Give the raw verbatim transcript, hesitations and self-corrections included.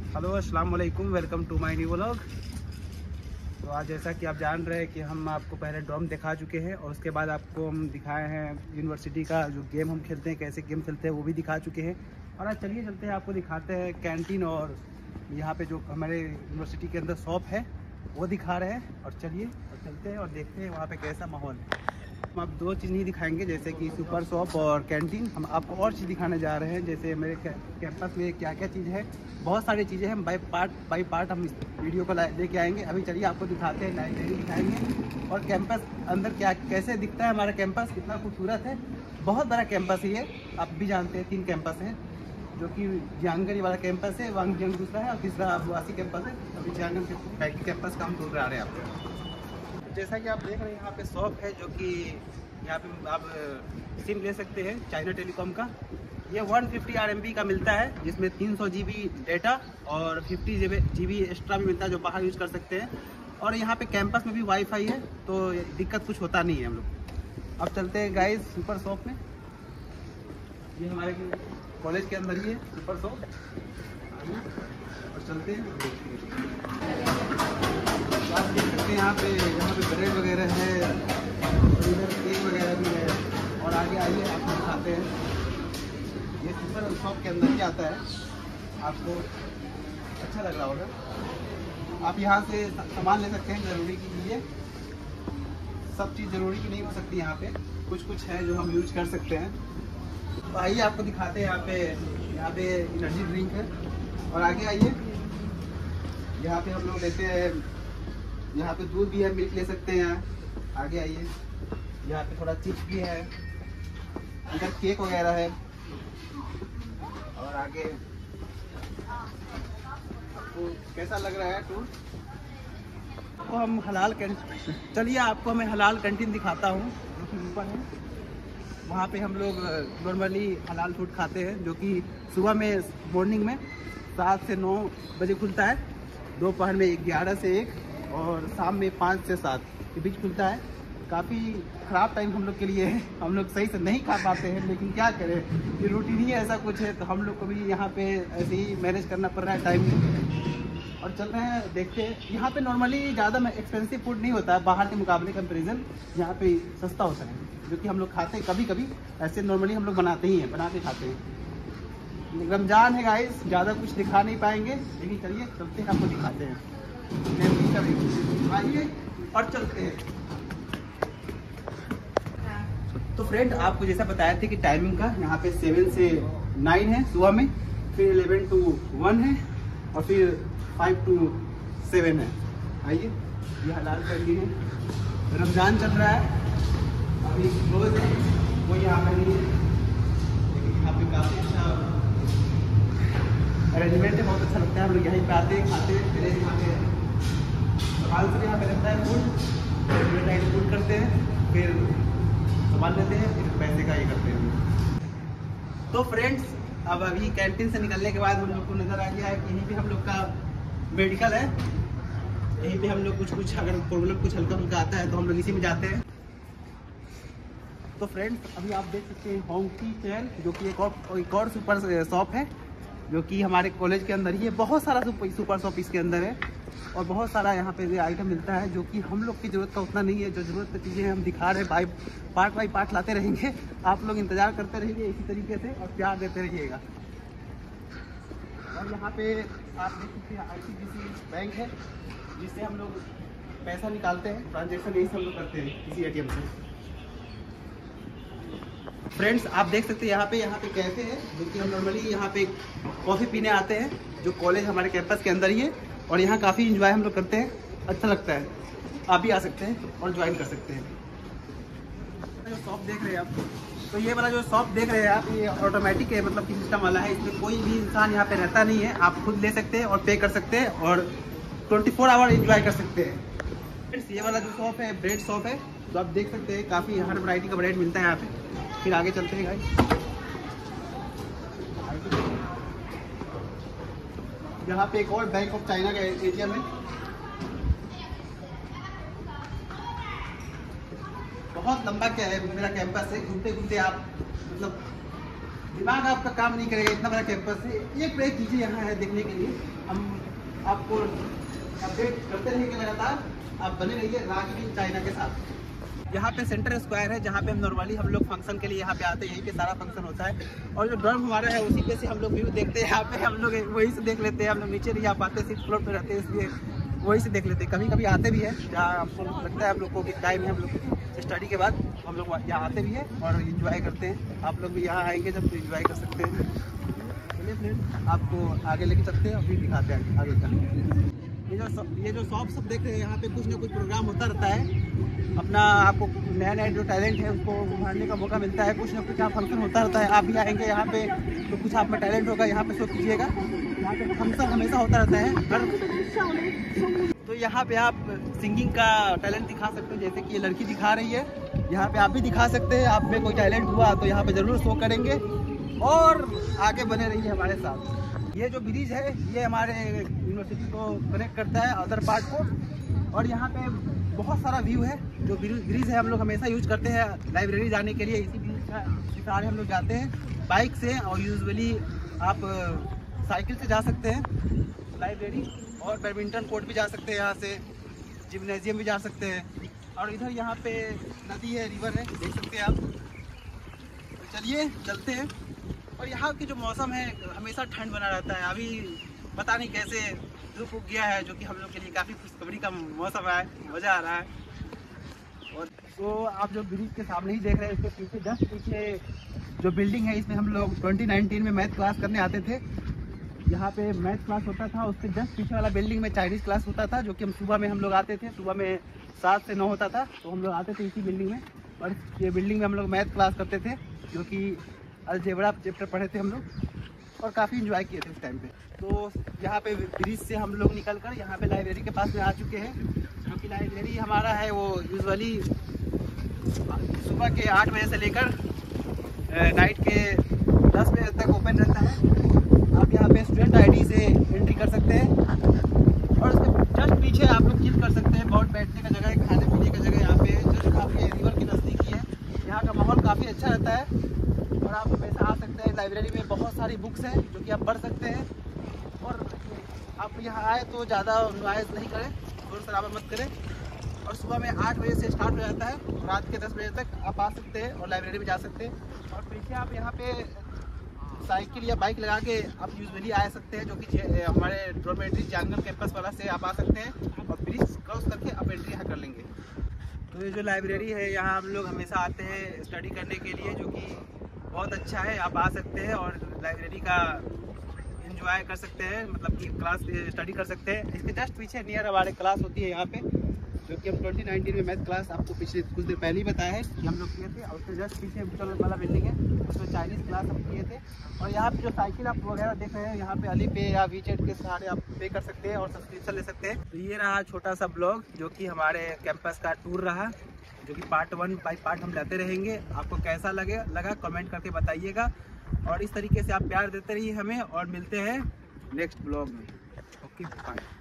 Hello अस्सलाम वालेकुम, welcome to my new vlog. तो आज जैसा कि आप जान रहे हैं कि हम आपको पहले ड्रॉम दिखा चुके हैं और उसके बाद आपको हम दिखाए हैं यूनिवर्सिटी का जो गेम हम खेलते हैं, कैसे गेम खेलते हैं वो भी दिखा चुके हैं। और आज चलिए चलते हैं, आपको दिखाते हैं कैंटीन और यहाँ पे जो हमारे यूनिवर्सिटी के अंदर शॉप है वो दिखा रहे हैं। और चलिए और चलते हैं और देखते हैं वहाँ पर कैसा माहौल है। हम आप दो चीज़ नहीं दिखाएंगे, जैसे कि सुपर शॉप और कैंटीन। हम आपको और चीज़ दिखाने जा रहे हैं, जैसे मेरे कैंपस में क्या क्या चीज़ है। बहुत सारी चीज़ें हैं, बाई पार्ट बाई पार्ट हम इस वीडियो को लेके आएंगे। अभी चलिए आपको दिखाते हैं, लाइब्रेरी दिखाएंगे और कैंपस अंदर क्या कैसे दिखता है। हमारा कैंपस कितना खूबसूरत है, बहुत बड़ा कैंपस है ये। आप भी जानते हैं तीन कैंपस हैं, जो कि जियांगरी वाला कैंपस है, वांगजियांग दूसरा है और तीसरा आदिवासी कैंपस है। अभी जियांगन कैंपस का हम दूर आ रहे हैं आपको। जैसा कि आप देख रहे हैं, यहाँ पे शॉप है जो कि यहाँ पे आप सिम ले सकते हैं चाइना टेलीकॉम का। ये one fifty R M B का मिलता है, जिसमें तीन सौ जी बी डेटा और फिफ्टी जी बी एक्स्ट्रा भी मिलता है, जो बाहर यूज़ कर सकते हैं। और यहाँ पे कैंपस में भी वाईफाई है, तो दिक्कत कुछ होता नहीं है हम लोग। अब चलते हैं गाइस सुपर शॉप में। ये हमारे कॉलेज के अंदर ही है सुपर शॉप, और चलते हैं। आप देख सकते हैं यहाँ पे यहाँ पे ब्रेड वगैरह है, इधर केक वगैरह भी है। और आगे आइए आपको दिखाते हैं, ये सुपर शॉप के अंदर ही आता है। आपको अच्छा लग रहा होगा। आप यहाँ से सामान ले सकते हैं ज़रूरी की चीज़ें। सब चीज़ ज़रूरी की नहीं हो सकती यहाँ पे, कुछ कुछ है जो हम यूज कर सकते हैं। तो आइए आपको दिखाते हैं। यहाँ पे यहाँ पे एनर्जी ड्रिंक है। और आगे आइए, यहाँ पे हम लोग लेते हैं, यहाँ पे दूध भी है, मिल्क ले सकते हैं यहाँ। आगे आइए, यहाँ पे थोड़ा चिप्स भी है, इधर केक वगैरह है। और आगे आपको कैसा लग रहा है टूर? आपको हम हलाल कैंटीन, चलिए आपको मैं हलाल कैंटीन दिखाता हूँ, जो कि ऊपर है। वहाँ पे हम लोग नॉर्मली हलाल फूड खाते हैं, जो कि सुबह में मॉर्निंग में सात से नौ बजे खुलता है, दोपहर में ग्यारह से एक और शाम में पाँच से सात के बीच खुलता है। काफ़ी ख़राब टाइम हम लोग के लिए है, हम लोग सही से नहीं खा पाते हैं, लेकिन क्या करें, ये रूटीन ही ऐसा कुछ है। तो हम लोग को भी यहाँ पे ऐसे ही मैनेज करना पड़ रहा है टाइम में। और चल रहे हैं, देखते हैं। यहाँ पे नॉर्मली ज़्यादा एक्सपेंसिव फूड नहीं होता है, बाहर के मुकाबले कंपेरिजन यहाँ पे सस्ता होता है, जो कि हम लोग खाते हैं कभी कभी। ऐसे नॉर्मली हम लोग बनाते ही हैं, बना के खाते हैं। रमज़ान है गाइस, ज़्यादा कुछ दिखा नहीं पाएंगे, लेकिन चलिए चलते हैं, आपको दिखाते हैं। आइए और चलते हैं। तो फ्रेंड, आपको जैसा बताया था कि टाइमिंग का यहाँ पे सेवन से नाइन है सुबह में, फिर इलेवन टू वन है और फिर फाइव टू सेवन है। आइए, ये हलाल कैंटीन है। रमज़ान चल रहा है, अभी क्लोज है, वो यहाँ पर नहीं है, लेकिन यहाँ पे काफ़ी अच्छा अरेंजमेंट है, बहुत अच्छा लगता है। हम लोग यहीं पे आते हैं, खाते हैं, फिर यहाँ पे सामान से यहाँ पे लगता है फूड, टाइम फूड करते हैं, फिर सामान लेते हैं, फिर पैसे का ये करते हैं। तो फ्रेंड्स, अब अभी कैंटीन से निकलने के बाद हम लोग को नज़र आ गया है कि यहीं पे हम लोग का मेडिकल है। यहीं पे हम लोग कुछ कुछ अगर प्रॉब्लम कुछ हल्का फुल्का आता है तो हम लोग इसी में जाते हैं। तो फ्रेंड्स, अभी आप देख सकते हैं होंकी चैन, जो कि एक और एक और सुपर शॉप है, जो कि हमारे कॉलेज के अंदर ही है। बहुत सारा सुपर शॉप इसके अंदर है और बहुत सारा यहाँ पे आइटम मिलता है, जो कि हम लोग की ज़रूरत का उतना नहीं है। जो ज़रूरत की चीज़ें हम दिखा रहे हैं, बाई पार्ट बाई पार्ट लाते रहेंगे। आप लोग इंतज़ार करते रहिए इसी तरीके से और प्यार देते रहिएगा। और यहाँ पे आप देख सकते हैं आई सी बी सी बैंक है, जिससे हम लोग पैसा निकालते हैं, ट्रांजेक्शन यही से हम लोग करते हैं इसी ए टी एम से। फ्रेंड्स, आप देख सकते हैं यहाँ पे यहाँ पे कैफ़े है, जो कि हम नॉर्मली यहाँ पे कॉफ़ी पीने आते हैं, जो कॉलेज हमारे कैंपस के अंदर ही है। और यहाँ काफ़ी इंजॉय हम लोग करते हैं, अच्छा लगता है। आप भी आ सकते हैं और ज्वाइन कर सकते हैं। जो शॉप देख रहे हैं आप, तो ये वाला जो शॉप देख रहे हैं आप, ये ऑटोमेटिक है, मतलब कि सिस्टम वाला है। इसमें कोई भी इंसान यहाँ पे रहता नहीं है, आप खुद ले सकते हैं और पे कर सकते हैं और ट्वेंटी फोर आवर इंजॉय कर सकते हैं। फ्रेंड्स, ये वाला जो शॉप है ब्रेड शॉप है, तो आप देख सकते हैं काफ़ी हर वैरायटी का ब्रेड मिलता है यहाँ पे। फिर आगे चलते हैं गाइस, यहाँ पे एक और बैंक ऑफ चाइना का ए टी एम है। बहुत लंबा क्या है मेरा कैंपस है, घूमते घूमते आप मतलब दिमाग आपका काम नहीं करेगा, इतना बड़ा कैंपस है। एक पे एक चीज़ें यहाँ है देखने के लिए, हम आपको अपडेट करते रहेंगे लगातार। आप बने रहिए राजवीर चाइना के साथ। यहाँ पे सेंटर स्क्वायर है जहाँ पे हम नॉर्मली हम लोग फंक्शन के लिए यहाँ पे आते हैं, यहीं पे सारा फंक्शन होता है। और जो ड्रम हमारा है उसी पे से हम लोग व्यू देखते हैं, यहाँ पे हम लोग वहीं से देख लेते हैं। हम लोग नीचे नहीं आ पाते, सिर्फ फ्लोर पे रहते हैं, इसलिए वहीं से देख लेते हैं। कभी कभी आते भी है जहाँ हमको लगता है हम लोग को कि टाइम है, हम लोग स्टडी के बाद हम लोग यहाँ आते भी हैं और इन्जॉय करते हैं। आप लोग भी यहाँ आएंगे जब तो इन्जॉय कर सकते हैं। चलिए फ्रेंड, आपको आगे लेके चलते हैं और फिर दिखाते हैं आगे का। ये जो ये जो शॉप सब देख रहे हैं, यहाँ पे कुछ ना कुछ प्रोग्राम होता रहता है। अपना आपको नया नया जो टैलेंट है उसको उभारने का मौका मिलता है। कुछ ना कुछ यहाँ फंक्शन होता रहता है। आप भी आएंगे यहाँ पे तो कुछ आप में टैलेंट होगा, यहाँ पे शो कीजिएगा। यहाँ पे फंक्शन हमेशा होता रहता है हर। तो यहाँ पे आप सिंगिंग का टैलेंट दिखा सकते हैं, जैसे कि ये लड़की दिखा रही है। यहाँ पे आप भी दिखा सकते हैं। आप में कोई टैलेंट हुआ तो यहाँ पे ज़रूर शो करेंगे और आगे बने रहिए हमारे साथ। ये जो ब्रिज है ये हमारे यूनिवर्सिटी को कनेक्ट करता है अदर पार्ट को। और यहाँ पे बहुत सारा व्यू है। जो ब्रिज है हम लोग हमेशा यूज करते हैं लाइब्रेरी जाने के लिए। इसी ब्रिज का सहारे हम लोग जाते हैं बाइक से, और यूजुअली आप साइकिल से जा सकते हैं लाइब्रेरी। और बैडमिंटन कोर्ट भी जा सकते हैं, यहाँ से जिम्नेजियम भी जा सकते हैं। और इधर यहाँ पे नदी है, रिवर है, देख सकते हैं आप। तो चलिए चलते हैं। और यहाँ की जो मौसम है हमेशा ठंड बना रहता है। अभी पता नहीं कैसे धूप उग गया है, जो कि हम लोग के लिए काफ़ी खुशखबरी का मौसम है, मज़ा आ रहा है। और तो आप जो ब्रिज के सामने ही देख रहे हैं, इसके पीछे जस्ट पीछे जो बिल्डिंग है, इसमें हम लोग ट्वेंटी नाइनटीन में मैथ क्लास करने आते थे। यहाँ पे मैथ क्लास होता था, उसके जस्ट पीछे वाला बिल्डिंग में चाइनीज़ क्लास होता था, जो कि हम सुबह में हम लोग आते थे। सुबह में सात से नौ होता था, तो हम लोग आते थे इसी बिल्डिंग में। और ये बिल्डिंग में हम लोग मैथ क्लास करते थे, जो कि अलजेब्रा चैप्टर पढ़े थे हम लोग और काफ़ी इन्जॉय किए थे उस टाइम पे। तो यहाँ पे ब्रिज से हम लोग निकल कर यहाँ पे लाइब्रेरी के पास में आ चुके हैं, जो कि लाइब्रेरी हमारा है वो यूजुअली सुबह के आठ बजे से लेकर नाइट के दस बजे तक ओपन रहता है। आप यहाँ पे स्टूडेंट आईडी से एंट्री कर सकते हैं और उसके जस्ट पीछे आप लोग चिल कर सकते हैं। बहुत बैठने का जगह है, खाने पीने का जगह यहाँ पे जस्ट काफ़ी रिवर की नज़दीकी है। यहाँ का माहौल काफ़ी अच्छा रहता है और आप हमेशा आ सकते हैं। लाइब्रेरी में बहुत सारी बुक्स हैं जो कि आप पढ़ सकते हैं। और आप यहाँ आए तो ज़्यादा नॉइज़ नहीं करें, शोर शराबा मत करें। और सुबह में आठ बजे से स्टार्ट हो जाता है, रात के दस बजे तक आप आ सकते हैं और लाइब्रेरी में जा सकते हैं। और पीछे आप यहाँ पे साइकिल या बाइक लगा के आप यूजुअली आ सकते हैं, जो कि हमारे डॉर्मेट्री जानगल कैंपस वाला से आप आ सकते हैं और ब्रिज क्रॉस करके आप एंट्री यहाँ कर लेंगे। तो ये जो लाइब्रेरी है यहाँ हम लोग हमेशा आते हैं स्टडी करने के लिए, जो कि बहुत अच्छा है। आप आ सकते हैं और लाइब्रेरी का एंजॉय कर सकते हैं, मतलब कि क्लास स्टडी कर सकते हैं। इसके जस्ट पीछे नियर हमारे क्लास होती है यहाँ पे, जो कि हम ट्वेंटी नाइनटीन में मैथ क्लास आपको पिछले कुछ देर पहले ही बताया है कि हम लोग किए थे। और उसके जस्ट पीछे चल वाला बिल्डिंग है, उसमें चाइनीज़ क्लास हम किए थे। और यहाँ पे जो साइकिल आप वगैरह देख रहे हैं, यहाँ पे अली पे या वीचेट के सहारे आप पे कर सकते हैं और सब्सक्रिप्शन ले सकते हैं। तो ये रहा छोटा सा ब्लॉग, जो कि हमारे कैंपस का टूर रहा, जो कि पार्ट वन बाई पार्ट हम लेते रहेंगे। आपको कैसा लगे लगा कमेंट करके बताइएगा और इस तरीके से आप प्यार देते रहिए हमें, और मिलते हैं नेक्स्ट ब्लॉग में। Okay bye.